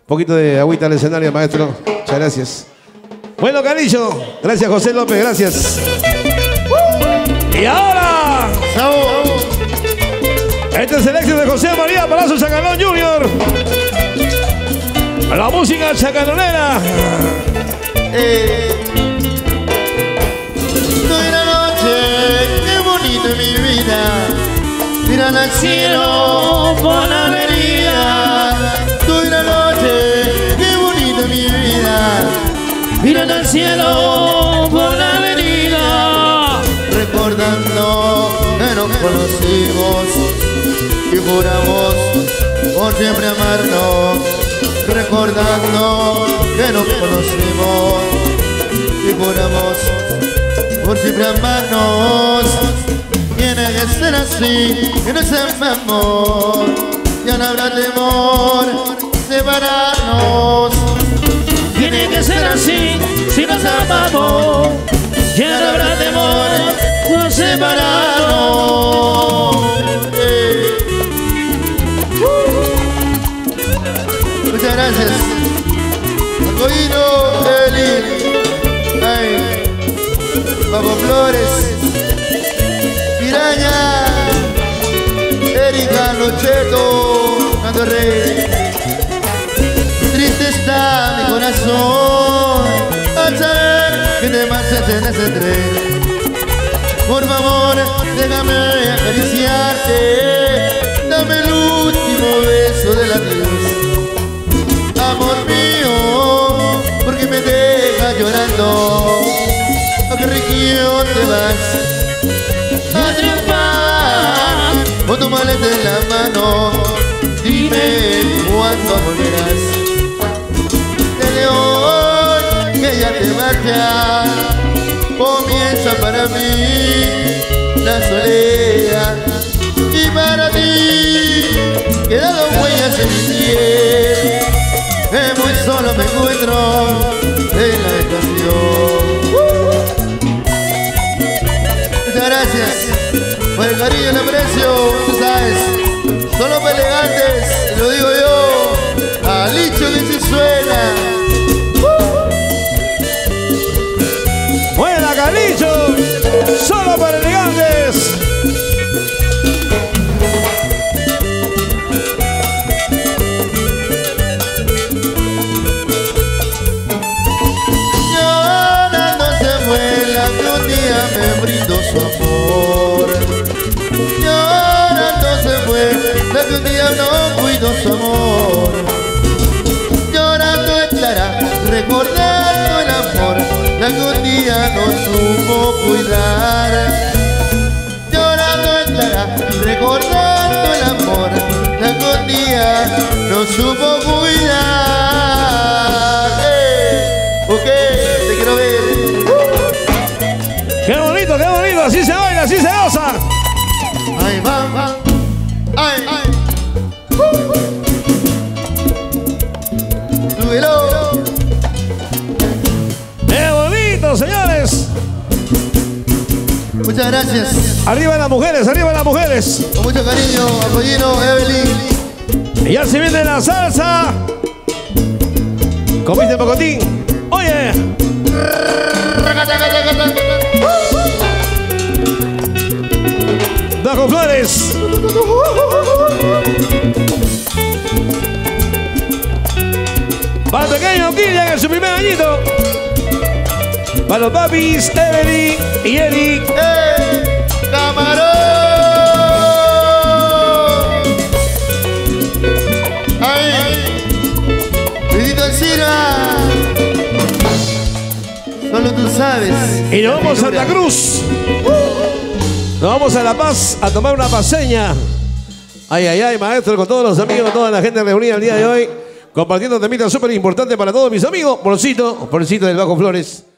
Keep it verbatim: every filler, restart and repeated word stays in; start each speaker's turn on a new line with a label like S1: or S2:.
S1: poquito de agüita al escenario, maestro. Muchas gracias. Bueno, Carillo. Gracias, José López. Gracias. Y ahora... Este es el éxito de José María Palazzo Chacanón junior La música chacanonera.
S2: Eh, buena noche, qué bonita mi vida. Miran al cielo por la avenida. Buena noche, qué bonita mi vida. Miran al cielo por la avenida. Recordando que nos conocimos y juramos por siempre amarnos. Recordando que nos conocimos y juramos por siempre amarnos. Tiene que ser así, que nos amamos. Ya no habrá temor separarnos. Tiene que ser así, si nos amamos. Ya no habrá temor por separarnos. Muchas gracias. Marcoino, Eli, ay, Papo Flores, Piraña, Erika, Locheto, Nando Rey. Triste está mi corazón al saber que te marchas en ese tren. Por favor, déjame acariciarte, dame el último beso del adiós. Amor mío, porque me dejas llorando. A qué región te vas a triunfar con tu maleta en la mano. Dime cuándo volverás. Desde hoy que ya te marchas, comienza para mí la soledad. Y para ti quedado huellas en mi piel. Que muy solo me encuentro en la estación. Muchas gracias por el cariño y el aprecio. Tú sabes, solo para elegantes, lo digo yo. A Licho que se suena.
S1: Buena, Carillo. Solo para elegantes.
S2: Me brindó su amor. Llorando se fue la que un día no cuidó su amor. Llorando estará recordando el amor la que un día no supo cuidar. Llorando estará recordando el amor la que un día no supo cuidar. Eh, ok, te quiero ver.
S1: ¡Qué bonito, qué bonito! Así se baila, así se goza.
S2: Ay, va, va. Ay, ay. Súbelo.
S1: ¡Qué bonito, señores!
S2: Muchas gracias.
S1: Arriba las mujeres, arriba las mujeres.
S2: Con mucho cariño, Apollino, Evelyn.
S1: Y ya se viene la salsa. ¿Comiste pocotín? Oye. Bajo Flores. Para el pequeño Kilian en su primer añito. Para los papis, Evelyn y Eric.
S2: ¡Eh! ¡Camarón! ¡Ay! ¡Vidito Silva! Solo tú sabes.
S1: Y nos vamos a Santa Cruz. Nos vamos a La Paz a tomar una paseña. Ay, ay, ay, maestro, con todos los amigos, toda la gente reunida el día de hoy, compartiendo temitas súper importantes para todos mis amigos. Porcito, Porcito del Bajo Flores.